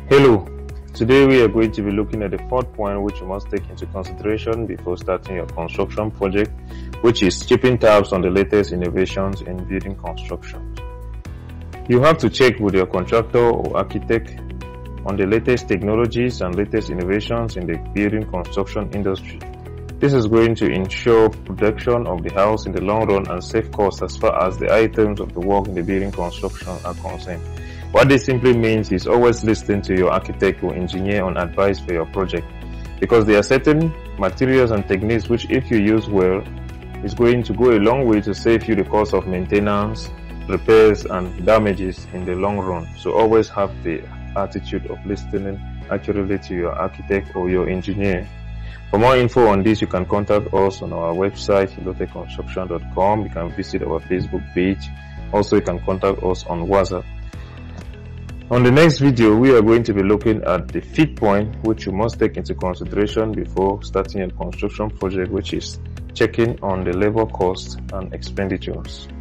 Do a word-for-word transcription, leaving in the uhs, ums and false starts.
Hello, today we are going to be looking at the fourth point which you must take into consideration before starting your construction project, which is keeping tabs on the latest innovations in building construction. You have to check with your contractor or architect on the latest technologies and latest innovations in the building construction industry. This is going to ensure protection of the house in the long run and save costs as far as the items of the work in the building construction are concerned. What this simply means is always listen to your architect or engineer on advice for your project, because there are certain materials and techniques which, if you use well, is going to go a long way to save you the cost of maintenance, repairs and damages in the long run. So always have the attitude of listening accurately to your architect or your engineer. For more info on this, you can contact us on our website elote construction dot com. You can visit our Facebook page. Also, you can contact us on WhatsApp. On the next video, we are going to be looking at the fifth point which you must take into consideration before starting a construction project, which is checking on the labor costs and expenditures.